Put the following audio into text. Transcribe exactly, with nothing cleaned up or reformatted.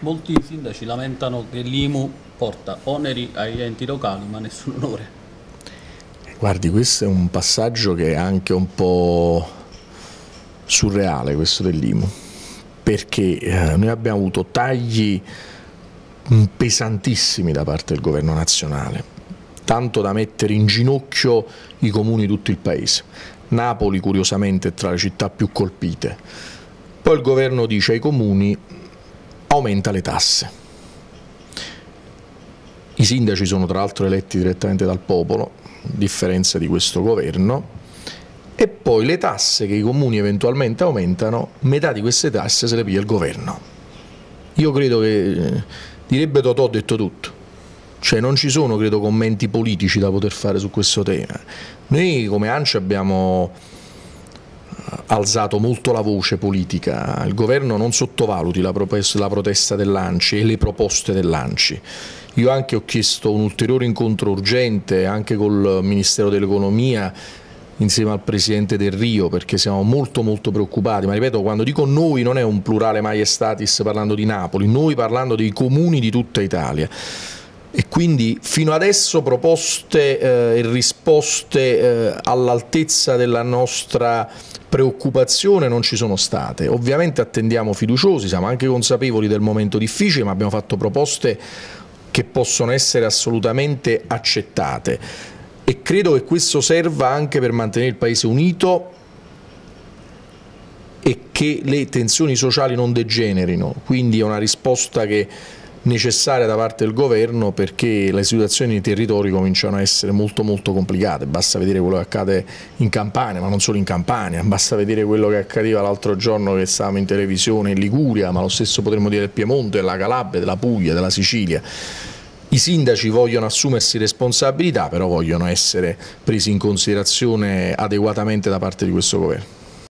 Molti sindaci lamentano che l'I M U porta oneri agli enti locali ma nessun onore. Guardi, questo è un passaggio che è anche un po' surreale, questo dell'I M U, perché eh, noi abbiamo avuto tagli pesantissimi da parte del governo nazionale, tanto da mettere in ginocchio i comuni di tutto il paese. Napoli, curiosamente, è tra le città più colpite. Poi il governo dice ai comuni: aumenta le tasse. I sindaci sono tra l'altro eletti direttamente dal popolo, a differenza di questo governo, e poi le tasse che i comuni eventualmente aumentano, metà di queste tasse se le piglia il governo. Io credo che, direbbe Totò, ho detto tutto. Cioè non ci sono, credo, commenti politici da poter fare su questo tema. Noi come ANCI abbiamo alzato molto la voce politica, il governo non sottovaluti la protesta dell'ANCI e le proposte dell'ANCI. Io anche ho chiesto un ulteriore incontro urgente anche col Ministero dell'Economia insieme al Presidente Del Rio, perché siamo molto molto preoccupati, ma ripeto, quando dico noi non è un plurale maiestatis parlando di Napoli, noi parlando dei comuni di tutta Italia. E quindi fino adesso proposte eh, e risposte eh, all'altezza della nostra preoccupazione non ci sono state. Ovviamente attendiamo fiduciosi, siamo anche consapevoli del momento difficile, ma abbiamo fatto proposte che possono essere assolutamente accettate e credo che questo serva anche per mantenere il Paese unito e che le tensioni sociali non degenerino, quindi è una risposta che necessaria da parte del governo, perché le situazioni nei territori cominciano a essere molto molto complicate. Basta vedere quello che accade in Campania, ma non solo in Campania, basta vedere quello che accadeva l'altro giorno che stavamo in televisione in Liguria, ma lo stesso potremmo dire del Piemonte, della Calabria, della Puglia, della Sicilia. I sindaci vogliono assumersi responsabilità, però vogliono essere presi in considerazione adeguatamente da parte di questo governo.